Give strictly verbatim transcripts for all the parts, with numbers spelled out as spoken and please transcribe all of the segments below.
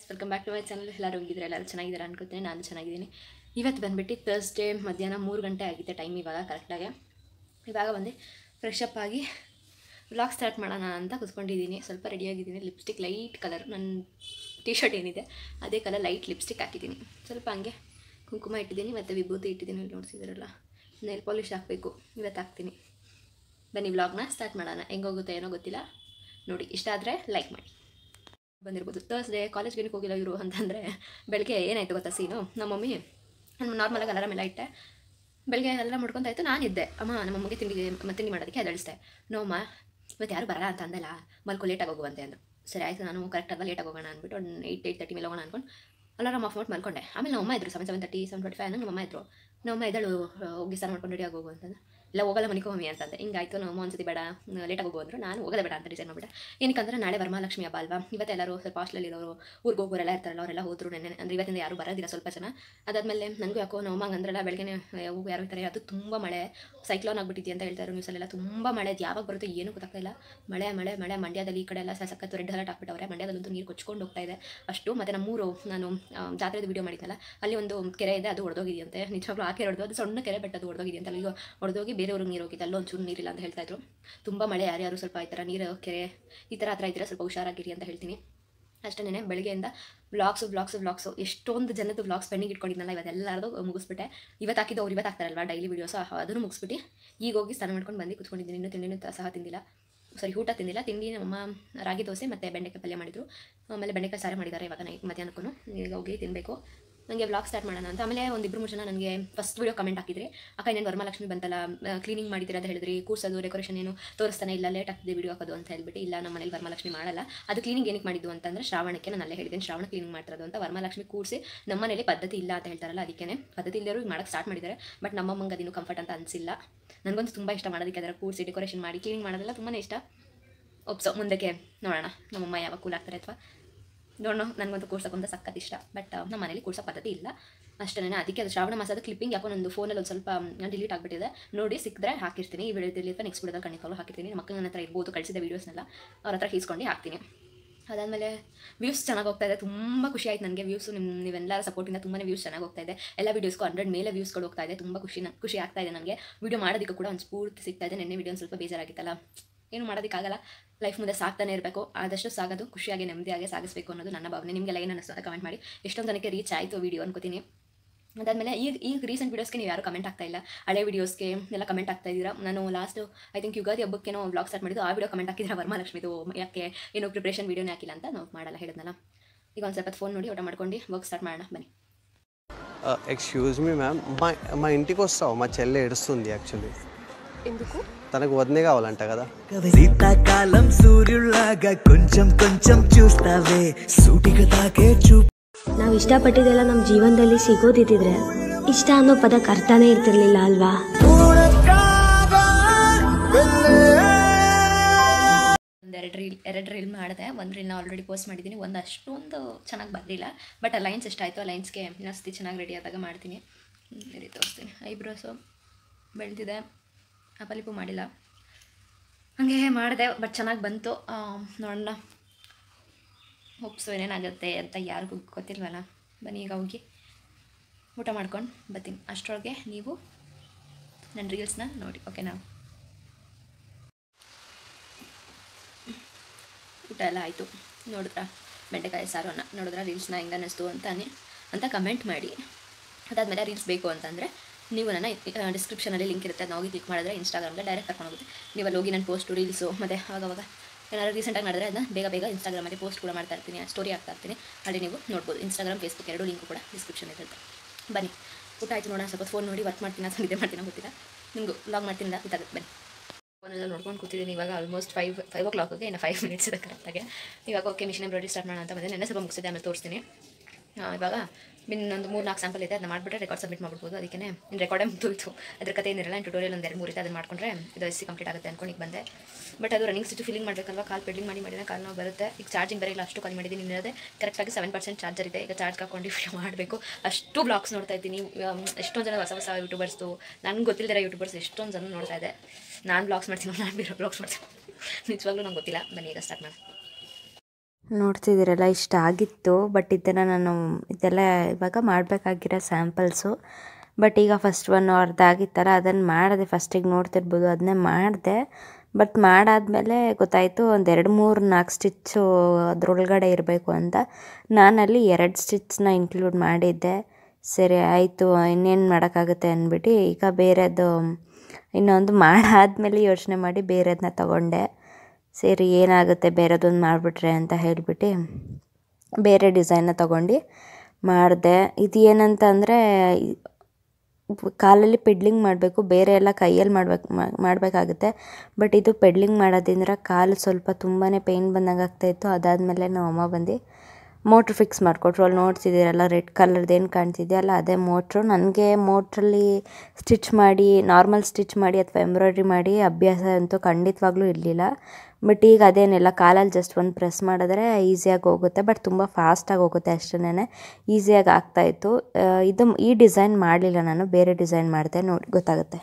Welcome back to my channel. ಎಲ್ಲರೂ ಹೋಗಿದ್ರೆ ಎಲ್ಲರೂ ಚೆನ್ನಾಗಿದ್ದಾರೆ ಅನ್ಕೋತೀನಿ. ನಾನು ಚೆನ್ನಾಗಿದ್ದೀನಿ. ಇವತ್ತು ಬಂದುಬಿಟ್ಟು ಥರ್ಸ್ಡೇ ಮಧ್ಯಾಹ್ನ ಮೂರು ಗಂಟೆ ಆಗಿದೆ ಟೈಮ್ ಇವಾಗ ಕರೆಕ್ಟಾಗಿ. ಇವಾಗ ಬಂದು ಫ್ರೆಶ್ ಅಪ್ ಆಗಿ ವ್ಲಾಗ್ ಸ್ಟಾರ್ಟ್ ಮಾಡೋಣ ಅಂತ ಕೂತ್ಕೊಂಡಿದ್ದೀನಿ. ಸ್ವಲ್ಪ ರೆಡಿಯಾಗಿದ್ದೀನಿ. ಲಿಪ್ಸ್ಟಿಕ್ ಲೈಟ್ ಕಲರ್, ನನ್ನ ಟಿ ಶರ್ಟ್ ಏನಿದೆ ಅದೇ ಕಲರ್ ಲೈಟ್ ಲಿಪ್ಸ್ಟಿಕ್ ಹಾಕಿದ್ದೀನಿ. ಸ್ವಲ್ಪ ಹಂಗೆ ಕುಂಕುಮ ಇಟ್ಟಿದ್ದೀನಿ ಮತ್ತು ವಿಭೂತಿ ಇಟ್ಟಿದ್ದೀನಿ. ನೋಡ್ತಿದ್ದೀರಲ್ಲ, ನೈಲ್ ಪಾಲಿಶ್ ಹಾಕಬೇಕು, ಇವತ್ತು ಹಾಕ್ತೀನಿ. ಬನ್ನಿ ವ್ಲಾಗ್ನ ಸ್ಟಾರ್ಟ್ ಮಾಡೋಣ. ಹೆಂಗೋಗುತ್ತೆ ಏನೋ ಗೊತ್ತಿಲ್ಲ, ನೋಡಿ. ಇಷ್ಟ ಆದರೆ ಲೈಕ್ ಮಾಡಿ. ಬಂದಿರ್ಬೋದು. ಥರ್ಸ್ಡೇ ಕಾಲೇಜ್ಗೆ ಏನಕ್ಕೆ ಹೋಗಿಲ್ಲ ಇವರು ಅಂತಂದರೆ, ಬೆಳಗ್ಗೆ ಏನಾಯಿತು ಗೊತ್ತಾ ಸೀನು. ನಮ್ಮ ಮಮ್ಮಿ ನಾನು ನಾರ್ಮಲಾಗಿ ಅಲಾರಾಮ್ ಎಲ್ಲ ಇಟ್ಟೆ. ಬೆಳಗ್ಗೆ ಎಲ್ಲ ಮುಡ್ಕೊಂತಾಯಿತು. ನಾನಿದ್ದೆ. ಅಮ್ಮ ನಮ್ಮ ಮಮ್ಮಿಗೆ ತಿಂಡಿ ತಿಂಡಿ ಮಾಡೋದಕ್ಕೆ ಅದಳಿಸ್ದೆ. ನೋಮ್ಮ ಇವತ್ತು ಯಾರು ಬರಲ್ಲ ಅಂತ ಅಂದಲ್ಲ, ಮಲ್ಕೊ ಲೇಟಾಗಿ ಹೋಗುವಂತೆ ಅಂದರು. ಸರಿ ಆಯಿತು, ನಾನು ಕರೆಕ್ಟಾಗಿ ಲೇಟಾಗಿ ಹೋಗೋಣ ಅಂದ್ಬಿಟ್ಟು ಒಂದು ಏಯ್ಟ್ ಏಯ್ಟ್ ತರ್ಟಿ ಮೇಲೆ ಹೋಗೋಣ ಅಂದ್ಕೊಂಡು ಅಲಾರಾಮ್ ಆಫ್ ಮಾಡಿ ಮಲ್ಕೊಂಡೆ. ಆಮೇಲೆ ನಮ್ಮ ಅಮ್ಮ ಇದ್ರು seven seven thirty seven twenty five ನಮ್ಮ ಅಮ್ಮ ಇದ್ರು. ನಮ್ಮ ಎದಳು ಹೋಗಿ ಸ್ನಾನ ಮಾಡ್ಕೊಂಡು ರೆಡಿಯಾಗಿ ಹೋಗು ಅಂತಂದು. ಇಲ್ಲ ಹೋಗಲ್ಲ ಮನಿಕೋ ಮಮ್ಮಿ ಅಂತಂದೆ. ಹಿಂಗಾಯ್ತು. ನಮ್ಮ ಒಂದ್ಸತಿ ಬೇಡ ಲೇಟಾಗಿ ಹೋಗು ಅಂದರು. ನಾನು ಹೋಗೋದೇ ಬೇಡ ಅಂತ ಡಿಸೈಡ್ ಮಾಡಿಬಿಟ್ಟೆ. ಏನಕ್ಕಂದ್ರೆ ನಾಳೆ ವರಮಹಾಲಕ್ಷ್ಮಿ ಹಬ್ಬ ಅಲ್ವಾ. ಇವತ್ತೆಲ್ಲರೂ ಸ್ವಲ್ಪ ಹಾಸ್ಟೆಲಲ್ಲಿರೋರು, ಊರಿಗೆ ಹೋಗೋರೆಲ್ಲ ಇರ್ತಾರಲ್ಲ, ಅವರೆಲ್ಲ ಹೋದ್ರು ನೆನ್ನೆ. ಅಂದರೆ ಇವತ್ತಿಂದ ಯಾರು ಬರೋದಿಲ್ಲ, ಸ್ವಲ್ಪ ಜನ. ಅದಾದಮೇಲೆ ನನಗೂ ಯಾಕೋ ನೋವಂಗೆ ಅಂದ್ರಲ್ಲ, ಬೆಳಗ್ಗೆ ಹೋಗಿ ಯಾರು ಇರ್ತಾರೆ. ಅದು ತುಂಬ ಮಳೆ, ಸೈಕ್ಲೋನ್ ಆಗಿಬಿಟ್ಟಿದೆ ಅಂತ ಹೇಳ್ತಾರೆ ನ್ಯೂಸಲ್ಲೆಲ್ಲ. ತುಂಬ ಮಳೆ, ಅದು ಯಾವಾಗ ಬರುತ್ತೆ ಏನೂ ಗೊತ್ತಾಗ್ತಾ ಇಲ್ಲ. ಮಳೆ ಮಳೆ ಮಳೆ ಮಂಡ್ಯದಲ್ಲಿ ಈ ಕಡೆ ಎಲ್ಲ ಸಕ್ಕತ್ತು ರೆಡ್ ಅಲರ್ಟ್ ಹಾಕ್ಬಿಟ್ಟವ್ರೆ. ಮಂಡ್ಯದಲ್ಲಂತೂ ನೀರು ಕೊಚ್ಕೊಂಡು ಹೋಗ್ತಾ ಇದೆ ಅಷ್ಟು. ಮತ್ತು ನಮ್ಮೂರು, ನಾನು ಜಾತ್ರೆದು ವೀಡಿಯೋ ಮಾಡಿದ್ದಲ್ಲ, ಅಲ್ಲಿ ಒಂದು ಕೆರೆ ಇದೆ, ಅದು ಹೊಡೆದೋಗಿದೆಯಂತೆ. ನಿಜವಾಗ್ಲೂ ಆ ಕೆರೆ ಹೊಡೆದು, ಅದು ಸಣ್ಣ ಕೆರೆ, ಬಟ್ ಅದು ಹೊಡೆದೋಗಿದೆಯಂತೆ. ಅಲ್ಲಿಗೆ ಹೊಡೆದೋಗಿ ಬೇರೆಯವ್ರಿಗೆ ನೀರು ಹೋಗಿದೆ, ಅಲ್ಲೋ ಒಂಚೂರು ನೀರಿಲ್ಲ ಅಂತ ಹೇಳ್ತಾ ಇದ್ರು. ತುಂಬ ಮಳೆ. ಯಾರ್ಯಾರು ಸ್ವಲ್ಪ ಈ ಥರ ನೀರು ಕೆರೆ ಈ ಥರ ಹತ್ರ ಇದ್ದರೆ ಸ್ವಲ್ಪ ಹುಷಾರಾಗಿರಿ ಅಂತ ಹೇಳ್ತೀನಿ. ಅಷ್ಟೇ. ಬೆಳಗ್ಗೆಯಿಂದ ವ್ಲಾಗ್ಸು ವ್ಲಾಗ್ಸು ವ್ಲಾಗ್ಸು ಎಷ್ಟೊಂದು ಜನದ್ದು ವ್ಲಾಗ್ಸ್ ಪೆಂಡಿಂಗ್ ಇಟ್ಕೊಂಡಿದ್ನಲ್ಲ, ಇವತ್ತೆಲ್ಲರದು ಮುಗಿಸ್ಬಿಟ್ಟೆ. ಇವತ್ತು ಹಾಕಿದ್ದು ಅವ್ರು ಇವತ್ತು ಹಾಕ್ತಾರಲ್ವ ಡೈಲಿ ವೀಡಿಯೋಸು, ಅದನ್ನು ಮುಗಿಸ್ಬಿಟ್ಟು ಈಗ ಹೋಗಿ ಸ್ನಾನ ಮಾಡ್ಕೊಂಡು ಬಂದು ಕೂತ್ಕೊಂಡಿದ್ದೀನಿ. ಇನ್ನೂ ತಿಂಡಿನೂ ಸಹ ತಿಂದಿಲ್ಲ, ಸರಿ ಊಟ ತಿಂದಿಲ್ಲ. ತಿಂಡಿ ನಮ್ಮ ರಾಗಿ ದೋಸೆ ಮತ್ತು ಬೆಂಡೆಕಾಯಿ ಪಲ್ಯ ಮಾಡಿದರು. ಆಮೇಲೆ ಬೆಂಡೆಕಾಯಿ ಸಾರು ಮಾಡಿದ್ದಾರೆ ಇವಾಗ ನೈಟ್ ಮಧ್ಯಾಹ್ನಕ್ಕೂ. ಈಗ ಹೋಗಿ ತಿನ್ನಬೇಕು. ನನಗೆ ವ್ಲಾಗ್ ಸ್ಟಾರ್ಟ್ ಮಾಡೋಣ ಅಂತ. ಆಮೇಲೆ ಒಂದಿಬ್ಬರು ಮೂರು ಜನ ನನಗೆ ಫಸ್ಟ್ ವೀಡಿಯೋ ಕಮೆಂಟ್ ಹಾಕಿದ್ರಿ, ಅಕ್ಕ ಇನ್ನೇನು ವರಮಹಾಲಕ್ಷ್ಮಿ ಬಂತಲ್ಲ, ಕ್ಲೀನಿಂಗ್ ಮಾಡಿದ್ದೀರಾ ಅಂತ ಹೇಳಿದ್ರಿ, ಕೂರ್ಸೋದು ಡೆಕೋರೇಷನ್ ಏನು ತೋರಿಸ್ತಾನೆ ಇಲ್ಲ, ಲೇಟ್ ಆಗ್ತಿದೆ ವೀಡಿಯೋ ಹಾಕೋದು ಅಂತ ಹೇಳ್ಬಿಟ್ಟು. ಇಲ್ಲ, ನಮ್ಮ ಮನೇಲಿ ವರಮಹಾಲಕ್ಷ್ಮಿ ಮಾಡಲ್ಲ. ಅದು ಕ್ಲೀನಿಂಗ್ ಏನಕ್ಕೆ ಮಾಡಿದ್ದು ಅಂತಂದರೆ ಶ್ರಾವಣಕ್ಕೆ. ನಾನು ಅಲ್ಲೇ ಹೇಳಿದ್ದೀನಿ ಶ್ರಾವಣ ಕ್ಲೀನಿಂಗ್ ಮಾಡ್ತಿರೋದು ಅಂತ. ವರಮಹಾಲಕ್ಷ್ಮಿ ಕೂರಿಸಿ ನಮ್ಮ ಮನೇಲಿ ಪದ್ಧತಿ ಇಲ್ಲ ಅಂತ ಹೇಳ್ತಾರಲ್ಲ, ಅದಕ್ಕೆ ಪದ್ಧತಿ ಇಲ್ಲರೂ ಈಗ ಮಾಡೋಕ್ಕೆ ಸ್ಟಾರ್ಟ್ ಮಾಡಿದ್ದಾರೆ. ಬಟ್ ನಮ್ಮಮ್ಮಂಗೆ ಅದಿನ್ನೂ ಕಂಫರ್ಟ್ ಅಂತ ಅನಿಸಿಲ್ಲ. ನನಗಂತೂ ತುಂಬ ಇಷ್ಟ ಮಾಡೋದಕ್ಕೆ, ಅದರ ಕೂರಿಸಿ ಡೆಕೋರೇಷನ್ ಮಾಡಿ ಕ್ಲೀನಿಂಗ್ ಮಾಡೋದೆಲ್ಲ ತುಂಬಾ ಇಷ್ಟ. ಒಪ್ಸೋ ಮುಂದಕ್ಕೆ ನೋಡೋಣ ನಮ್ಮಮ್ಮ ಯಾವಾಗ ಕೂಲ್ ಆಗ್ತಾರೆ ಅಥವಾ ನೋಡೋಣ. ನನಗಂತೂ ಕೂರ್ಸೋಕ್ಕಂತ ಸಕ್ಕತ್ ಇಷ್ಟ, ಬಟ್ ನಮ್ಮ ಮನೇಲಿ ಕೂರ್ಸೋ ಪದ್ಧತಿ ಇಲ್ಲ ಅಷ್ಟೇ. ಅದಕ್ಕೆ ಅದು ಶ್ರಾವಣ ಮಾಸದ ಕ್ಲಿಪ್ಪಿಂಗ್ ಯಾಕೋ ನಂದು ಫೋನಲ್ಲಿ ಒಂದು ಸ್ವಲ್ಪ ಡಿಲೀಟ್ ಆಗಿಬಿಟ್ಟಿದೆ. ನೋಡಿ ಸಿಕ್ಕಿದ್ರೆ ಹಾಕಿರ್ತೀನಿ. ಈ ವಿಡಿಯೋದಲ್ಲಿ ಅಥವಾ ನೆಕ್ಸ್ಟ್ ವಿಡಿಯೋದಲ್ಲಿ ಖಂಡಿತವಾಗ್ಲೂ ಹಾಕಿರ್ತೀನಿ. ಮಕ್ಕಳು ನನ್ನ ಹತ್ರ ಇರ್ಬೋದು, ಕಳಿಸಿದ ವೀಡಿಯೋಸ್ನೆಲ್ಲ ಅವ್ರ ಹತ್ರ ಈಸ್ಕೊಂಡು ಹಾಕ್ತೀನಿ. ಅದಾದಮೇಲೆ ವ್ಯೂಸ್ ಚೆನ್ನಾಗಿ ಹೋಗ್ತಾ ಇದೆ. ತುಂಬ ಖುಷಿ ಆಯ್ತು ನನಗೆ. ವ್ಯೂಸು ನಿಮ್ಮ ನೀವೆಲ್ಲರ ಸಪೋರ್ಟಿಂದ ತುಂಬಾ ವ್ಯೂಸ್ ಚೆನ್ನಾಗಿ ಹೋಗ್ತಾ ಇದೆ. ಎಲ್ಲ ವೀಡಿಯೋಸ್ಗೂ ಹಂಡ್ರೆಡ್ ಮೇಲೆ ವ್ಯೂಸ್ಗಳು ಹೋಗ್ತಾ ಇದೆ. ತುಂಬ ಖುಷಿ ಖುಷಿ ಆಗ್ತಾ ಇದೆ ನನಗೆ. ವೀಡಿಯೋ ಮಾಡೋದಕ್ಕೂ ಕೂಡ ಒಂದು ಸ್ಫೂರ್ತಿ ಸಿಗ್ತಾ ಇದೆ. ನೆನ್ನೆ ವೀಡಿಯೋ ಸ್ವಲ್ಪ ಬೇಜಾರಾಗಿತ್ತಲ್ಲ, ಏನು ಮಾಡೋದಕ್ಕಾಗಲ್ಲ. ಲೈಫ್ ಮುಂದೆ ಸಾಕ್ತಾನೆ ಇರಬೇಕು. ಆದಷ್ಟು ಸಾಗೋದು ಖುಷಿಯಾಗಿ ನೆಮ್ಮದಿಯಾಗಿ ಸಾಗಿಸಬೇಕು ಅನ್ನೋದು ನನ್ನ ಭಾವನೆ. ನಿಮಗೆಲ್ಲ ಏನು ಅನ್ನಿಸ್ತದೆ ಕಮೆಂಟ್ ಮಾಡಿ. ಎಷ್ಟೊಂದು ಜನಕ್ಕೆ ರೀಚ್ ಆಯಿತು ವೀಡಿಯೋ ಅನ್ಕೋತೀನಿ. ಅದಾದಮೇಲೆ ಈಗ ಈಗ ರೀಸೆಂಟ್ ವೀಡಿಯೋಸ್ಗೆ ನೀವು ಯಾರು ಕಮೆಂಟ್ ಆಗ್ತಾ ಇಲ್ಲ. ಹಳೆ ವೀಡಿಯೋಸ್ಗೆ ಎಲ್ಲ ಕಮೆಂಟ್ ಆಗ್ತಾ ಇದ್ದೀರಾ. ನಾನು ಲಾಸ್ಟ್ ಐ ಥಿಂಕ್ ಯುಗಾದಿ ಹಬ್ಬಕ್ಕೇನೋ ವ್ಲಾಗ್ ಸ್ಟಾರ್ಟ್ ಮಾಡಿದ್ದು, ಆ ವಿಡಿಯೋ ಕಮೆಂಟ್ ಹಾಕಿದ್ರೆ ವರಮಹಾಲಕ್ಷ್ಮಿದು ಯಾಕೆ ಏನೋ ಪ್ರಿಪ್ರೇಷನ್ ವೀಡಿಯೋನೇ ಹಾಕಿಲ್ಲ ಅಂತ. ನಾವು ಮಾಡಲ್ಲ ಹೇಳಿದ್ನಲ್ಲ. ಈಗ ಒಂದು ಸ್ವಲ್ಪ ఫోన్ ನೋಡಿ ಊಟ ಮಾಡ್ಕೊಂಡು ವರ್ಕ್ స్టార్ట్ ಮಾಡೋಣ బని. ఎక్స్క్యూజ్ మీ మ్యామ్, మా మా ఇంటికి వస్తావు? మా చెల్లె ఏడుస్తుంది యాక్చువల్లీ. ఎందుకు? తనకు వదినే కావాలంట కదా. శీతాకాలం సూర్యుల్లాగా కొంచెం కొంచెం చూస్తావే సూటిగా తాకే చూ. ನಾವು ಇಷ್ಟಪಟ್ಟಿದ್ದೆಲ್ಲ ನಮ್ಮ ಜೀವನದಲ್ಲಿ ಸಿಗೋದಿದ್ರೆ ಇಷ್ಟ ಅನ್ನೋ ಪದಕ್ಕೆ ಅರ್ಥನೇ ಇರ್ತಿರ್ಲಿಲ್ಲ ಅಲ್ವಾ. ಒಂದೆರಡು ರೀಲ್ ಎರಡು ರೀಲ್ ಮಾಡಿದೆ. ಒಂದು ರೀಲ್ನ ಆಲ್ರೆಡಿ ಪೋಸ್ಟ್ ಮಾಡಿದ್ದೀನಿ. ಒಂದು ಅಷ್ಟೊಂದು ಚೆನ್ನಾಗಿ ಬರಲಿಲ್ಲ, ಬಟ್ ಆ ಲೈನ್ಸ್ ಎಷ್ಟಾಯಿತು. ಆ ಲೈನ್ಸ್ಗೆ ಇನ್ನೊಂದು ಚೆನ್ನಾಗಿ ರೆಡಿ ಆದಾಗ ಮಾಡ್ತೀನಿ. ರೆಡಿ ತೋರಿಸ್ತೀನಿ. ಐಬ್ರೋಸು ಬೆಳೆದಿದೆ, ಅಪಲಿಪು ಮಾಡಿಲ್ಲ, ಹಾಗೆ ಮಾಡಿದೆ. ಬಟ್ ಚೆನ್ನಾಗಿ ಬಂತು. ನೋಡೋಣ, ಹೋಪ್ಸು ಏನೇನಾಗುತ್ತೆ ಅಂತ ಯಾರಿಗೂ ಗೊತ್ತಿಲ್ವಲ್ಲ. ಬನ್ನಿ ಈಗ ಹೋಗಿ ಊಟ ಮಾಡ್ಕೊಂಡು ಬರ್ತೀನಿ. ಅಷ್ಟರೊಳಗೆ ನೀವು ನನ್ನ ರೀಲ್ಸ್ನ ನೋಡಿ, ಓಕೆನಾ? ಊಟ ಎಲ್ಲ ಆಯಿತು. ನೋಡಿದ್ರಾ ಬೆಂಡೆಕಾಯಿ ಸಾರು ಅನ್ನ ನೋಡಿದ್ರೆ ರೀಲ್ಸ್ನ ಹೆಂಗೆ ಅನ್ನಿಸ್ತು ಅಂತಾನೆ ಅಂತ ಕಮೆಂಟ್ ಮಾಡಿ. ಅದಾದಮೇಲೆ ರೀಲ್ಸ್ ಬೇಕು ಅಂತಂದರೆ ನೀವು ನನ್ನ ಡಿಸ್ಕ್ರಿಪ್ಷನಲ್ಲಿ ಲಿಂಕ್ ಇರುತ್ತೆ, ಅದನ್ನ ಹೋಗಿ ಕ್ಲಿಕ್ ಮಾಡಿದ್ರೆ ಇನ್ಸ್ಟಾಗ್ರಾಮ್ಗೆ ಡೈರೆಕ್ಟ್ ಕರ್ಕೊಂಡು ಹೋಗುತ್ತೆ. ನೀವು ಅಲ್ಲಿ ಹೋಗಿ ನಾನು ಪೋಸ್ಟು ರೀಲ್ಸು ಮತ್ತು ಆವಾಗವಾಗ ಏನಾದ್ರು ರೀಸೆಂಟಾಗಿ ಮಾಡಿದ್ರೆ ಅದನ್ನ ಬೇಗ ಬೇಗ ಇನ್ಸ್ಟಾಗ್ರಾಮಲ್ಲಿ ಪೋಸ್ಟ್ ಕೂಡ ಮಾಡ್ತಾ ಇರ್ತೀನಿ, ಸ್ಟೋರಿ ಆಗ್ತಾ ಇರ್ತೀನಿ. ಅಲ್ಲಿ ನೀವು ನೋಡ್ಬೋದು. ಇನ್ಸ್ಟಾಗ್ರಾಮ್, ಫೇಸ್ಬುಕ್ ಎರಡು ಲಿಂಕು ಕೂಡ ಡಿಸ್ಕ್ರಿಪ್ಷನ್ ಇರುತ್ತೆ. ಬನ್ನಿ ಊಟ ಆಯಿತು. ನೋಡೋಣ, ಸ್ವಲ್ಪ ಫೋನ್ ನೋಡಿ ವರ್ಕ್ ಮಾಡ್ತೀನಿ ಅಥವಾ ನಿದ್ದೆ ಮಾಡ್ತೀನಿ ಗೊತ್ತಿಲ್ಲ. ನಿಮಗೂ ಲಾಗ್ ಮಾಡ್ತೀನಿ ಗೊತ್ತಾಗುತ್ತೆ. ಬನ್ನಿ. ಫೋನೆಲ್ಲ ನೋಡ್ಕೊಂಡು ಕೂತಿದ್ದೀನಿ. ಇವಾಗ ಆಲ್ಮೋಸ್ಟ್ ಫೈವ್ ಫೈವ್ ಓ ಕ್ಲಾಕ್ಗೆ ಇನ್ನು ಫೈವ್ ಮಿನಿಟ್ಸ್ ಇದೆ ಕರೆಕ್ಟಾಗಿ. ಇವಾಗ ಓಕೆ ಮಿಷಿನ್ ಎಂಬ್ರಾಯ್ಡ್ರಿ ಸ್ಟಾರ್ಟ್ ಮಾಡೋಣ ಅಂತ ಬಂದೆ. ನೆನ್ನೆ ಸ್ವಲ್ಪ ಮುಗಿಸಿದೆ, ಆಮೇಲೆ ತೋರಿಸ್ತೀನಿ. ಇವಾಗ ಇನ್ನೊಂದು ಮೂರು ನಾಲ್ಕು ಸ್ಯಾಂಪಲ್ ಇದೆ, ಅದನ್ನ ಮಾಡಿಬಿಟ್ರೆ ರೆಕಾರ್ಡ್ ಸಬ್ಮಿಟ್ ಮಾಡ್ಬಿಡ್ಬೋದು. ಅದಕ್ಕೆ ಇನ್ನು ರೆಕಾರ್ಡೇ ಮುಗಿದೋಯ್ತು. ಅದ್ರ ಕತೆ ಏನಿರಲ್ಲ. ಟ್ಯೂಟೋರಿಯಲ್ ಒಂದು ಎರಡು ಮೂರು ಇದೆ, ಅದನ್ನು ಮಾಡಿಕೊಂಡ್ರೆ ಇದು ಎಸ್ ಸಿ ಕಂಪ್ಲೀಟ್ ಆಗುತ್ತೆ ಅಂದ್ಕೊಂಡು ಬಂದೆ. ಬಟ್ ಅದು ರನ್ನಿಂಗ್ ಸ್ಟಿಚ್ ಫಿಲ್ಲಿಂಗ್ ಮಾಡಬೇಕಲ್ವ. ಕಾಲು ಪೆಡ್ಲಿಂಗ್ ಮಾಡಿ ಮಾಡಿದ್ರೆ ಕಾಲು ನೋವು ಬರುತ್ತೆ. ಈಗ ಚಾರ್ಜಿಂಗ್ ಬರೀ ಇಲ್ಲ, ಅಷ್ಟು ಕಾಲ್ ಮಾಡಿದ್ದೀನಿ. ಇನ್ನಿರೋದೆ ಕರೆಕ್ಟಾಗಿ ಸೆವೆನ್ ಪರ್ಸೆಂಟ್ ಚಾರ್ಜರ್ ಇದೆ. ಈಗ ಚಾರ್ಜ್ ಹಾಕೊಂಡು ವಿಡಿಯೋ ಮಾಡಬೇಕು. ಅಷ್ಟು ಬ್ಲಾಗ್ಸ್ ನೋಡ್ತಾ ಇದ್ದೀನಿ. ಎಷ್ಟೊಂದು ಜನ ಹೊಸ ಹೊಸ ಯೂಟ್ಯೂಬರ್ಸ್ದು, ನನಗೆ ಗೊತ್ತಿಲ್ಲದಿರೋ ಯೂಟ್ಯೂಬರ್ಸ್ ಎಷ್ಟೊಂದು ಜನ ನೋಡ್ತಾ ಇದೆ. ನಾನು ಬ್ಲಾಗ್ಸ್ ಮಾಡ್ತೀನಿ, ನಾನು ಬೇರೆ ಬ್ಲಾಗ್ಸ್ ಮಾಡ್ತೀನಿ. ನಿಜವಾಗ್ಲೂ ನಂಗೆ ಗೊತ್ತಿಲ್ಲ. ಬನ್ನಿ ಈಗ ಸ್ಟಾರ್ಟ್ ಮಾಡಿ. ನೋಡ್ತಿದ್ದೀರಲ್ಲ ಇಷ್ಟ ಆಗಿತ್ತು. ಬಟ್ ಇದನ್ನು ನಾನು ಇದೆಲ್ಲ ಇವಾಗ ಮಾಡಬೇಕಾಗಿರೋ ಸ್ಯಾಂಪಲ್ಸು. ಬಟ್ ಈಗ ಫಸ್ಟ್ ಒನ್ ಅರ್ಧ ಆಗಿತ್ತಲ್ಲ ಅದನ್ನು ಮಾಡಿದೆ. ಫಸ್ಟಿಗೆ ನೋಡ್ತಿರ್ಬೋದು ಅದನ್ನೇ ಮಾಡಿದೆ. ಬಟ್ ಮಾಡಾದಮೇಲೆ ಗೊತ್ತಾಯಿತು ಒಂದು ಎರಡು ಮೂರು ನಾಲ್ಕು ಸ್ಟಿಚ್ಚು ಅದರೊಳಗಡೆ ಇರಬೇಕು ಅಂತ. ನಾನಲ್ಲಿ ಎರಡು ಸ್ಟಿಚ್ನ ಇನ್ಕ್ಲೂಡ್ ಮಾಡಿದ್ದೆ. ಸರಿ ಆಯಿತು, ಇನ್ನೇನು ಮಾಡೋಕ್ಕಾಗುತ್ತೆ ಅಂದ್ಬಿಟ್ಟು ಈಗ ಬೇರೆದು ಇನ್ನೊಂದು ಮಾಡಾದ್ಮೇಲೆ ಯೋಚನೆ ಮಾಡಿ ಬೇರೆದನ್ನ ತಗೊಂಡೆ. ಸರಿ ಏನಾಗುತ್ತೆ ಬೇರೆದೊಂದು ಮಾಡಿಬಿಟ್ರೆ ಅಂತ ಹೇಳಿಬಿಟ್ಟು ಬೇರೆ ಡಿಸೈನ್ನ ತೊಗೊಂಡು ಮಾಡಿದೆ. ಇದು ಏನಂತ ಅಂದರೆ ಕಾಲಲ್ಲಿ ಪೆಡ್ಲಿಂಗ್ ಮಾಡಬೇಕು, ಬೇರೆ ಎಲ್ಲ ಕೈಯಲ್ಲಿ ಮಾಡ್ಬೇಕು ಮಾಡಬೇಕಾಗುತ್ತೆ. ಬಟ್ ಇದು ಪೆಡ್ಲಿಂಗ್ ಮಾಡೋದ್ರಿಂದ ಕಾಲು ಸ್ವಲ್ಪ ತುಂಬಾ ಪೇಯ್ನ್ ಬಂದಂಗೆ ಆಗ್ತಾಯಿತ್ತು. ಅದಾದಮೇಲೆ ನಮ್ಮ ಅಮ್ಮ ಬಂದು ಮೋಟ್ರ್ ಫಿಕ್ಸ್ ಮಾಡಿಕೊಟ್ರು. ಅಲ್ಲಿ ನೋಡ್ತಿದ್ದೀರಲ್ಲ ರೆಡ್ ಕಲರ್ದು ಏನು ಕಾಣ್ತಿದೆಯಲ್ಲ ಅದೇ ಮೋಟ್ರು. ನನಗೆ ಮೋಟ್ರಲ್ಲಿ ಸ್ಟಿಚ್ ಮಾಡಿ ನಾರ್ಮಲ್ ಸ್ಟಿಚ್ ಮಾಡಿ ಅಥವಾ ಎಂಬ್ರಾಯ್ಡ್ರಿ ಮಾಡಿ ಅಭ್ಯಾಸ ಅಂತೂ ಖಂಡಿತವಾಗ್ಲೂ ಇರಲಿಲ್ಲ. ಬಟ್ ಈಗ ಅದೇನಿಲ್ಲ, ಕಾಲಲ್ಲಿ ಜಸ್ಟ್ ಒಂದು ಪ್ರೆಸ್ ಮಾಡಿದ್ರೆ ಈಸಿಯಾಗಿ ಹೋಗುತ್ತೆ. ಬಟ್ ತುಂಬ ಫಾಸ್ಟಾಗಿ ಹೋಗುತ್ತೆ ಅಷ್ಟೇ, ಈಸಿಯಾಗಿ ಆಗ್ತಾಯಿತ್ತು. ಇದು ಈ ಡಿಸೈನ್ ಮಾಡಲಿಲ್ಲ ನಾನು, ಬೇರೆ ಡಿಸೈನ್ ಮಾಡಿದೆ, ನೋಡಿ ಗೊತ್ತಾಗುತ್ತೆ.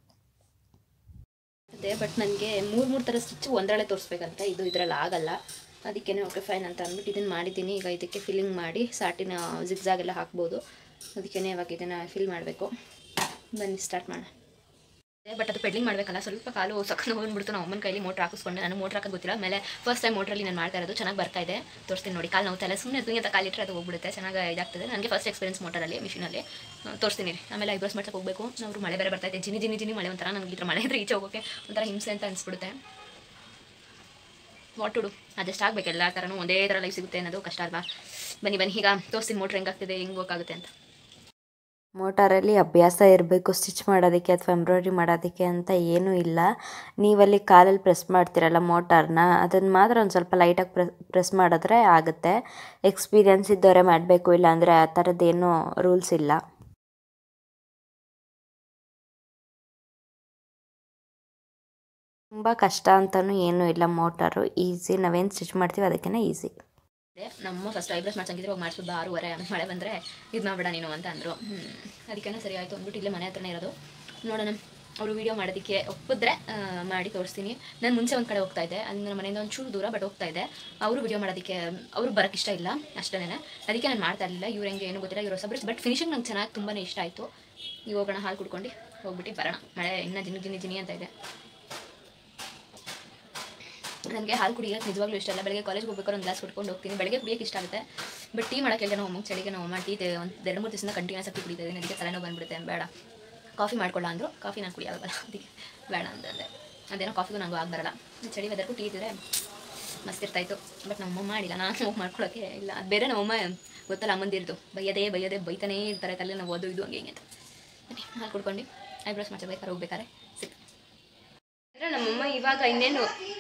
ಅದೇ ಬಟ್ ನನಗೆ ಮೂರು ಮೂರು ಥರ ಸ್ಟಿಚ್ಚು ಒಂದರಲ್ಲೇ ತೋರಿಸ್ಬೇಕಂತ, ಇದು ಇದರಲ್ಲಿ ಆಗಲ್ಲ. ಅದಕ್ಕೇ ಓಕೆ ಫೈನ್ ಅಂತ ಅಂದ್ಬಿಟ್ಟು ಇದನ್ನು ಮಾಡಿದ್ದೀನಿ. ಈಗ ಇದಕ್ಕೆ ಫಿಲ್ಲಿಂಗ್ ಮಾಡಿ ಸಾಟಿನ ಜಿಗ್ಜಾಗೆಲ್ಲ ಹಾಕ್ಬೋದು. ಅದಕ್ಕೇ ಇವಾಗ ಇದನ್ನು ಫಿಲ್ ಮಾಡಬೇಕು. ಬನ್ನಿ ಸ್ಟಾರ್ಟ್ ಮಾಡೋಣ. ಬಟ್ ಅದು ಪೆಡ್ಲಿಂಗ್ ಮಾಡಬೇಕಲ್ಲ, ಸ್ವಲ್ಪ ಕಾಲು ಸಕ್ಕ ಹೋಗ್ಬಿಡ್ತು. ನಾವು ಅಮ್ಮನ ಕೈಲಿ ಮೋಟ್ರ್ ಹಾಕಿಸ್ಕೊಂಡೆ. ನಾನು ಮೋಟ್ರ್ ಹಾಕೋದು ಗೊತ್ತಿಲ್ಲ. ಆಮೇಲೆ ಫಸ್ಟ್ ಟೈಮ್ ಮೋಟ್ರಲ್ಲಿ ನಾನು ಮಾಡ್ತಾ ಇರೋದು, ಚೆನ್ನಾಗಿ ಬರ್ತಾ ಇದೆ. ತೋರಿಸ್ತೀನಿ ನೋಡಿ. ಕಾಲು ನೋವು ತಲೆ ಸುಮ್ಮನೆ ತುಯ್ಯ ಕಾಲಿಟ್ಟರೆ ಅದು ಹೋಗ್ಬಿಡುತ್ತೆ, ಚೆನ್ನಾಗಿ ಇದಾಗ್ತದೆ. ನನಗೆ ಫಸ್ಟ್ ಎಕ್ಸ್ಪೀರಿಯನ್ಸ್ ಮೋಟರಲ್ಲಿ ಮಿಷಿನಲ್ಲಿ. ತೋರಿಸ್ತೀನಿ ರೀ. ಆಮೇಲೆ ಐಬ್ರೋಸ್ ಮಾಡ್ಸಕ್ಕೆ ಹೋಗಬೇಕು. ಅವರು ಮಳೆ ಬೇರೆ ಬರ್ತಾ ಇದೆ, ಜಿನಿ ಜಿನಿ ಜಿನಿ ಮಳೆ. ಒಂಥರ ನನಗೆ ಇದ್ರ ಮಳೆ ಇದ್ರೆ ಈಚೆ ಹೋಗೋಕ್ಕೆ ಒಂಥರ ಹಿಂಸೆ ಅಂತ ಅನಿಸ್ಬಿಡುತ್ತೆ. ವಾಟ್ ಟು ಡು, ಅಡ್ಜಸ್ಟ್ ಆಗಬೇಕು. ಎಲ್ಲ ಥರನೂ ಒಂದೇ ಥರ ಲೈಫ್ ಸಿಗುತ್ತೆ ಅನ್ನೋದು ಕಷ್ಟ ಅಲ್ವಾ. ಬನ್ನಿ ಬನ್ನಿ ಈಗ ತೋರಿಸ್ತೀನಿ ಮೋಟ್ರ್ ಹೆಂಗಾಗ್ತಿದೆ, ಹೆಂಗೆ ಹೋಗಾಗುತ್ತೆ ಅಂತ. ಮೋಟಾರಲ್ಲಿ ಅಭ್ಯಾಸ ಇರಬೇಕು ಸ್ಟಿಚ್ ಮಾಡೋದಕ್ಕೆ ಅಥವಾ ಎಂಬ್ರಾಯ್ಡ್ರಿ ಮಾಡೋದಕ್ಕೆ ಅಂತ ಏನೂ ಇಲ್ಲ. ನೀವಲ್ಲಿ ಕಾಲಲ್ಲಿ ಪ್ರೆಸ್ ಮಾಡ್ತೀರಲ್ಲ ಮೋಟಾರ್ನ, ಅದನ್ನು ಮಾತ್ರ ಒಂದು ಸ್ವಲ್ಪ ಲೈಟಾಗಿ ಪ್ರೆಸ್ ಪ್ರೆಸ್ ಮಾಡಿದ್ರೆ ಆಗುತ್ತೆ. ಎಕ್ಸ್ಪೀರಿಯನ್ಸ್ ಇದ್ದವರೇ ಮಾಡಬೇಕು, ಇಲ್ಲಾಂದರೆ ಆ ಥರದ್ದೇನೂ ರೂಲ್ಸ್ ಇಲ್ಲ. ತುಂಬ ಕಷ್ಟ ಅಂತಲೂ ಏನೂ ಇಲ್ಲ. ಮೋಟಾರು ಈಸಿ, ನಾವೇನು ಸ್ಟಿಚ್ ಮಾಡ್ತೀವಿ ಅದಕ್ಕೇ ಈಸಿ. ನಮ್ಮ ಫಸ್ಟ್ ಐಬ್ರೋಸ್ ಮಾಡ್ಸಂಗಿದ್ರೆ ಹೋಗಿ ಮಾಡಿಸೋದು ಆರೂವರೆ. ಮಳೆ ಬಂದರೆ ಇದು ಮಾಡಬೇಡ ನೀನು ಅಂತ ಅಂದರು. ಅದಕ್ಕೇ ಸರಿ ಆಯಿತು ಅಂದ್ಬಿಟ್ಟು ಇಲ್ಲೇ ಮನೆ ಹತ್ರನೇ ಇರೋದು. ನೋಡೋಣ, ಅವರು ವೀಡಿಯೋ ಮಾಡೋದಕ್ಕೆ ಒಪ್ಪಿದ್ರೆ ಮಾಡಿ ತೋರಿಸ್ತೀನಿ. ನಾನು ಮುಂಚೆ ಒಂದು ಕಡೆ ಹೋಗ್ತಾ ಇದ್ದೆ, ಅಲ್ಲಿ ನನ್ನ ಮನೆಯಿಂದ ಒಂಚೂರು ದೂರ, ಬಟ್ ಹೋಗ್ತಾ ಇದ್ದೆ. ಅವರು ವೀಡಿಯೋ ಮಾಡೋದಕ್ಕೆ ಅವ್ರಿಗೆ ಬರೋಕ್ಕೆ ಇಷ್ಟ ಇಲ್ಲ ಅಷ್ಟೇ. ಅದಕ್ಕೆ ನಾನು ಮಾಡ್ತಾ ಇರಲಿಲ್ಲ. ಇವ್ರು ಹೆಂಗೆ ಏನು ಗೊತ್ತಿಲ್ಲ, ಇವರು ಹೊಸಬ್ರು. ಬಟ್ ಫಿನಿಶಿಂಗ್ ನಂಗೆ ಚೆನ್ನಾಗಿ ತುಂಬಾ ಇಷ್ಟ ಆಯಿತು. ಈಗ ಹೋಗೋಣ, ಹಾಲು ಕುಡ್ಕೊಂಡು ಹೋಗ್ಬಿಟ್ಟು ಬರೋಣ. ಮಳೆ ಇನ್ನೂ ಜಿನಿ ಜಿನಿ ಜಿನಿ ಅಂತ ಇದೆ. ನನಗೆ ಹಾಲು ಕುಡಿಯೋಕ್ಕೆ ನಿಜವಾಗ್ಲೂ ಇಷ್ಟ ಇಲ್ಲ. ಬೆಳಗ್ಗೆ ಕಾಲೇಜ್ಗೆ ಹೋಗ್ಬೇಕಾದ್ರೆ ಒಂದು ಗ್ಲಾಸ್ ಕುಡ್ಕೊಂಡು ಹೋಗ್ತೀನಿ. ಬೆಳಗ್ಗೆ ಕುಡಿಯೋಕ್ಕೆ ಇಷ್ಟ ಆಗುತ್ತೆ. ಬಟ್ ಟೀ ಮಾಡೋಕ್ಕೆ ನಾವು ಅಮ್ಮಂಗೆ ಚಳಿಗೆ ನಾವು ಅಮ್ಮ ಟೀ ಒಂದು ಎರಡು ಮೂರು ದಿವಸದಿಂದ ಕಂಟಿನ್ಯೂಸ್ ಆಗಿ ಕುಡಿತಾ ಇದ್ದೀನಿ. ಅದಕ್ಕೆ ತಲೆನೋವು ಬಂದುಬಿಡುತ್ತೆ. ಬೇಡ ಕಾಫಿ ಮಾಡ್ಕೊಳ್ಳ ಅಂದರು. ಕಾಫಿ ನಾನು ಕುಡಿಯೋಲ್ಲ, ಅದಕ್ಕೆ ಬೇಡ ಅಂತಂದೆ. ಅದೇನೋ ಕಾಫಿಗೂ ನನಗೂ ಆಗಿ ಬರಲ್ಲ. ಚಳಿ ವೆದರ್ಗೂ ಟೀ ಇದ್ದರೆ ಮಸ್ತ್ ಇರ್ತಾಯಿತ್ತು. ಬಟ್ ನಮ್ಮಮ್ಮ ಮಾಡಿಲ್ಲ, ನಾನು ಹೋಗಿ ಮಾಡ್ಕೊಳ್ಳೋಕ್ಕೆ ಇಲ್ಲ. ಅದು ಬೇರೆ ನಮ್ಮಮ್ಮ ಗೊತ್ತಲ್ಲ ಅಮ್ಮಂದಿರ್ದು, ಬೈಯದೇ ಬೈಯದೇ ಬೈತಾನೇ ಇರ್ತಾರೆ. ತಲೆ ನಾವು ಓದು ಇದು ಹಂಗೆ ಹಿಂಗೆ ಅಂತ. ಬನ್ನಿ ಹಾಲು ಕುಡ್ಕೊಂಡು ಐಬ್ರೋಸ್ ಮಾಡ್ಸಬೇಕಾರೆ ಹೋಗ್ಬೇಕಾರೆ ಸಿಕ್ತು. ನಮ್ಮಮ್ಮ ಇವಾಗ ಇನ್ನೇನು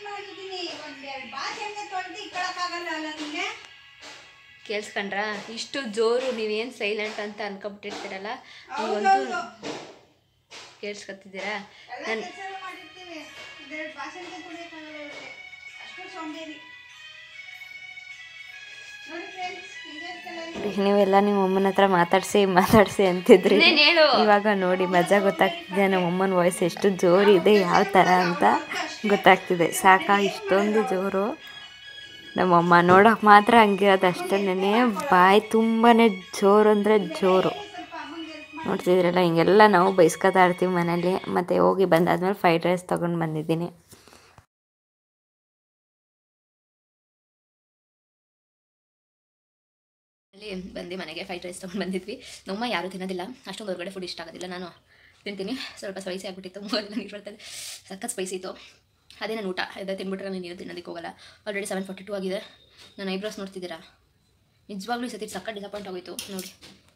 ಕೇಳಿಸ್ಕೊಂಡ್ರ, ಇಷ್ಟು ಜೋರು ನೀವೇನು ಸೈಲೆಂಟ್ ಅಂತ ಅನ್ಕೊಂಬಿಟ್ಟಿರ್ತೀರಲ್ಲ, ನೀವಂತೂ ಕೇಳಿಸ್ಕೊತಿದ್ದೀರಾ. ನಾನು ನೀವೆಲ್ಲ ನಿಮ್ಮ ಅಮ್ಮನ ಹತ್ರ ಮಾತಾಡಿಸಿ ಮಾತಾಡಿಸಿ ಅಂತಿದ್ರಿ. ಇವಾಗ ನೋಡಿ ಮಜಾ ಗೊತ್ತಾಗ್ತಿದೆ. ನಮ್ಮ ಅಮ್ಮನ ವಾಯ್ಸ್ ಎಷ್ಟು ಜೋರಿದೆ, ಯಾವ ಥರ ಅಂತ ಗೊತ್ತಾಗ್ತಿದೆ. ಸಾಕಾ ಇಷ್ಟೊಂದು ಜೋರು. ನಮ್ಮಮ್ಮ ನೋಡೋಕೆ ಮಾತ್ರ ಹಂಗಿರೋದು ಅಷ್ಟೇ. ಬಾಯಿ ತುಂಬಾ ಜೋರು ಅಂದರೆ ಜೋರು. ನೋಡ್ತಿದ್ರಲ್ಲ, ಹಿಂಗೆಲ್ಲ ನಾವು ಬೈಸ್ಕೊತಾ ಇರ್ತೀವಿ ಮನೇಲಿ. ಮತ್ತು ಹೋಗಿ ಬಂದಾದ್ಮೇಲೆ ಫ್ರೈಡ್ ರೈಸ್ ತೊಗೊಂಡು ಬಂದಿದ್ದೀನಿ. ಅಲ್ಲಿ ಬಂದು ಮನೆಗೆ ಫ್ರೈಡ್ ರೈಸ್ ತೊಗೊಂಡು ಬಂದಿದ್ವಿ. ನಮ್ಮಮ್ಮ ಯಾರೂ ತಿನ್ನೋದಿಲ್ಲ, ಅಷ್ಟೊಂದು ಹೊರಗಡೆ ಫುಡ್ ಇಷ್ಟ ಆಗೋದಿಲ್ಲ. ನಾನು ತಿಂತೀನಿ. ಸ್ವಲ್ಪ ಸ್ಪೈಸಿ ಆಗಿಬಿಟ್ಟಿತ್ತು, ಮೂವಲ್ಲ ನೀರು ಬರ್ತದೆ, ಸಖತ್ ಸ್ಪೈಸಿ ಇತ್ತು. ಅದೇ ನಾನು ಊಟ ಅದೇ ತಿನ್ಬಿಟ್ರೆ ನಾನು ನೀರು ತಿನ್ನೋದಕ್ಕೆ ಹೋಗಲ್ಲ. ಆಲ್ರೆಡಿ ಸೆವೆನ್ ಫಾರ್ಟಿ ಟೂ ಆಗಿದೆ. ನಾನು ಐಬ್ರೋಸ್ ನೋಡ್ತಿದ್ದೀರಾ, ನಿಜವಾಗ್ಲೂ ಈ ಸತಿ ಸಖತ್ ಡಿಸಪಾಯಿಂಟ್ ಆಗೋಯ್ತು. ನೋಡಿ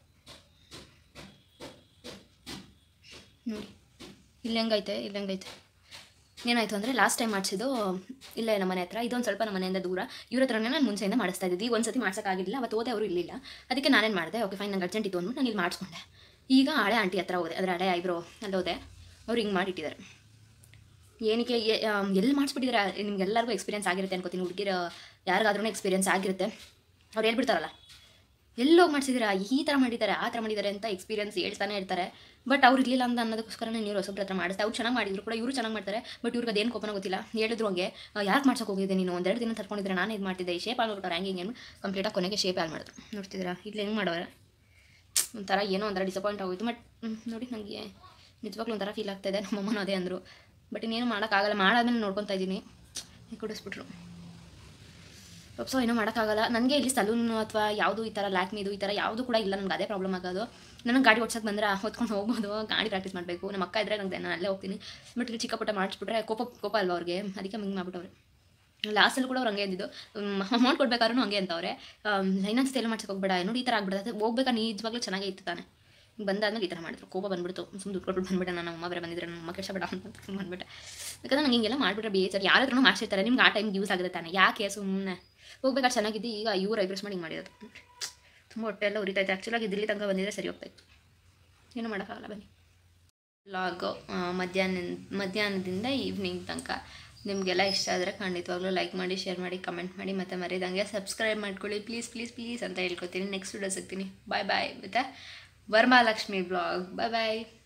ನೋಡಿ ಇಲ್ಲಿ ಹೆಂಗೈತೆ, ಇಲ್ಲಿ ಹೆಂಗೈತೆ. ಏನಾಯಿತು ಅಂದರೆ ಲಾಸ್ಟ್ ಟೈಮ್ ಮಾಡಿಸಿದ್ದು ಇಲ್ಲೇ ನಮ್ಮ ಮನೆ ಹತ್ರ, ಇದೊಂದು ಸ್ವಲ್ಪ ನಮ್ಮ ಮನೆಯಿಂದ ದೂರ. ಇವ್ರ ಹತ್ರನೇ ನಾನು ಮುಂಚೆಯಿಂದ ಮಾಡಿಸ್ತಾ ಇದ್ದಿದ್ದು. ಈಗ ಒಂದು ಸತಿ ಮಾಡ್ಸೋಕ್ಕಾಗಿಲ್ಲ, ಅವತ್ತು ಹೋದೆ, ಅವರು ಇರಲಿಲ್ಲ. ಅದಕ್ಕೆ ನಾನೇನು ಮಾಡಿದೆ, ಓಕೆ ಫೈನ್, ನಂಗೆ ಅರ್ಜೆಂಟ್ ಇತ್ತು ಅಂದ್ಬಿಟ್ಟು ನಾನು ಇಲ್ಲಿ ಮಾಡಿಸ್ಕೊಂಡೆ. ಈಗ ಹಳೆ ಆಂಟಿ ಹತ್ರ ಹೋದೆ, ಅದರ ಹಳೆ ಐಬ್ರೋ ಅಲ್ಲಿ ಹೋದೆ. ಅವ್ರು ಹಿಂಗೆ ಮಾಡಿಟ್ಟಿದ್ದಾರೆ. ಏನಕ್ಕೆ ಎಲ್ಲಿ ಮಾಡಿಸ್ಬಿಟ್ಟಿದ್ದಾರೆ. ನಿಮ್ಗೆಲ್ಲರಿಗೂ ಎಕ್ಸ್ಪೀರಿಯನ್ಸ್ ಆಗಿರುತ್ತೆ ಅನ್ಕೋತೀನಿ. ಹುಡುಗಿರ ಯಾರಿಗಾದ್ರೂ ಎಕ್ಸ್ಪೀರಿಯನ್ಸ್ ಆಗಿರುತ್ತೆ. ಅವ್ರು ಹೇಳ್ಬಿಡ್ತಾರಲ್ಲ, ಎಲ್ಲೋಗಿ ಮಾಡಿಸಿದ್ದೀರಾ, ಈ ಥರ ಮಾಡಿದ್ದಾರೆ ಆ ಥರ ಮಾಡಿದ್ದಾರೆ ಅಂತ ಎಕ್ಸ್ಪೀರಿಯನ್ಸ್ ಹೇಳ್ತಾನೆ ಇರ್ತಾರೆ. ಬಟ್ ಅವ್ರು ಇರಲಿಲ್ಲ ಅಂತ ಅನ್ನೋದಕ್ಕೋಸ್ಕರನೇ ನೀವು ಹೊಸಬ್ರ ಹತ್ರ ಮಾಡಿಸ್ತಾ ಅವ್ರು ಚೆನ್ನಾಗಿ ಮಾಡಿದ್ರು ಕೂಡ ಇವರು ಚೆನ್ನಾಗಿ ಮಾಡ್ತಾರೆ. ಬಟ್ ಇವ್ರಿಗೆ ಅದೇನು ಕೋಪನ ಗೊತ್ತಿಲ್ಲ. ಹೇಳಿದ್ರು ಹಂಗೆ ಯಾಕೆ ಮಾಡ್ಸೋಕೆ ಹೋಗಿದ್ದೆ ನೀನು, ಒಂದೆರಡು ದಿನ ತರ್ಕೊಂಡಿದ್ರೆ ನಾನು ಇದು ಮಾಡ್ತಿದ್ದೆ, ಈ ಶೇಪ್ ಆಗ್ಬಿಟ್ಟು ರ್ಯಾಂಕಿಂಗ್ ಏನು ಕಂಪ್ಲೀಟಾಗಿ ಕೊನೆಗೆ ಶೇಪ್ ಆಲ್ ಮಾಡಿದ್ರು. ನೋಡ್ತಿದ್ದೀರಾ ಇಲ್ಲಿ ಹೆಂಗೆ ಮಾಡೋರೆ, ಒಂಥರ ಏನೋ ಒಂಥರ ಡಿಸಪಾಯಿಂಟ್ ಆಗೋಯ್ತು. ಬಟ್ ನೋಡಿ ನನಗೆ ನಿಜವಾಗ್ಲೂ ಒಂಥರ ಫೀಲ್ ಆಗ್ತಾಯಿದೆ. ನಮ್ಮಮ್ಮನೂ ಅದೇ ಅಂದರು. ಬಟ್ ಇನ್ನೇನು ಮಾಡೋಕ್ಕಾಗಲ್ಲ, ಮಾಡಾದ್ಮೇಲೆ ನೋಡ್ಕೊತಾ ಇದ್ದೀನಿ. ಕುಡಿಸ್ಬಿಟ್ರು ಸೊ ಏನೋ ಮಾಡೋಕ್ಕಾಗಲ್ಲ. ನನಗೆ ಇಲ್ಲಿ ಸಲೂನು ಅಥವಾ ಯಾವುದು ಈ ಥರ ಲ್ಯಾಕ್ಮಿದು ಈ ಥರ ಯಾವುದು ಕೂಡ ಇಲ್ಲ. ನನಗೆ ಅದೇ ಪ್ರಾಬ್ಲಮ್ ಆಗೋದು. ನನಗೆ ಗಾಡಿ ಓಡ್ಸೋಕೆ ಬಂದರೆ ಹೊತ್ಕೊಂಡು ಹೋಗ್ಬೋದು, ಗಾಡಿ ಪ್ರಾಕ್ಟೀಸ್ ಮಾಡಬೇಕು. ನಮ್ಮ ಅಕ್ಕ ಇದ್ದರೆ ನನಗೆ ನಾನು ಅಲ್ಲೇ ಹೋಗ್ತೀನಿ. ಬಟ್ ಇಲ್ಲಿ ಚಿಕ್ಕ ಪುಟ್ಟ ಮಾಡಿಸ್ಬಿಟ್ರೆ ಕೋಪ ಕೋಪ ಅಲ್ವ ಅವ್ರಿಗೆ, ಅದಕ್ಕೆ ಹಿಂಗೆ ಮಾಡ್ಬಿಟ್ಟವ್ರೆ. ಲಾಸ್ಟಲ್ಲಿ ಕೂಡ ಅವ್ರು ಹಂಗೆ ಅಂದಿದ್ದು, ಅಮೌಂಟ್ ಕೊಡ್ಬೇಕಾದ್ರೂ ಹಂಗೆ ಅಂತವ್ರೆ, ಇನ್ನೊಂದು ಸೇಲ್ ಮಾಡ್ಸೋಕೆ ಹೋಗ್ಬೇಡ, ನೋಡಿ ಈ ಥರ ಆಗ್ಬಿಡುತ್ತೆ, ಹೋಗ್ಬೇಕಾ ನಿಜವಾಗ್ಲೂ ಚೆನ್ನಾಗೇ ಇತ್ತು ತಾನೆ. ಬಂದಾದ್ಮೇಲೆ ಈ ಥರ ಮಾಡಿದ್ರು, ಕೋಪ ಬಂದ್ಬಿಡ್ತು. ಸುಮ್ಮನೆ ದುಡ್ಡು ಕೊಟ್ಬಿಟ್ಟು ಬಂದ್ಬಿಟ್ಟೆ. ನಾನು ಅಮ್ಮ ಬೇರೆ ಬಂದಿದ್ರೆ ನಮ್ಮ ಅಮ್ಮ ಕೆಡ್ಸಬೇಡ ಅಂತ ಬಂದ್ಬಿಟ್ಟೆ. ಯಾಕಂದ್ರೆ ನಂಗೆ ಹಿಂಗೆಲ್ಲ ಮಾಡಿಬಿಟ್ರೆ ಬೇಜಾರು. ಯಾರಾದ್ರೂ ಮಾಡಿಸಿರ್ತಾರೆ, ನಿಮ್ಗೆ ಆ ಟೈಮ್ಗೆ ಯೂಸ್ ಆಗುತ್ತೆ ತಾನೆ, ಯಾಕೆ ಸುಮ್ಮನೆ ಹೋಗ್ಬೇಕಾದ್ರೆ ಚೆನ್ನಾಗಿದ್ದು ಈಗ ಇವ್ರು ಐಬ್ರಸ್ ಮಾಡಿ ಹಿಂಗೆ ಮಾಡಿರೋದು. ತುಂಬ ಹೊಟ್ಟೆ ಎಲ್ಲ ಉರಿತಾಯಿತ್ತು. ಆ್ಯಕ್ಚುಲಾಗಿ ದಿಲ್ಲಿ ತನಕ ಬಂದಿದ್ರೆ ಸರಿ ಹೋಗ್ತಾಯಿತ್ತು. ಏನೂ ಮಾಡೋಕ್ಕಾಗಲ್ಲ. ಬನ್ನಿ ಲಾಗು ಮಧ್ಯಾಹ್ನ ಮಧ್ಯಾಹ್ನದಿಂದ ಈವ್ನಿಂಗ್ ತನಕ ನಿಮಗೆಲ್ಲ ಇಷ್ಟ ಆದರೆ ಖಂಡಿತವಾಗ್ಲೂ ಲೈಕ್ ಮಾಡಿ, ಶೇರ್ ಮಾಡಿ, ಕಮೆಂಟ್ ಮಾಡಿ, ಮತ್ತು ಮರಿದಂಗೆ ಸಬ್ಸ್ಕ್ರೈಬ್ ಮಾಡ್ಕೊಳ್ಳಿ ಪ್ಲೀಸ್ ಪ್ಲೀಸ್ ಪ್ಲೀಸ್ ಅಂತ ಹೇಳ್ಕೊತೀನಿ. ನೆಕ್ಸ್ಟ್ ವಿಡಿಯೋ ಸಿಗ್ತೀನಿ. Bye bye with Varamahalakshmi blog. Bye bye.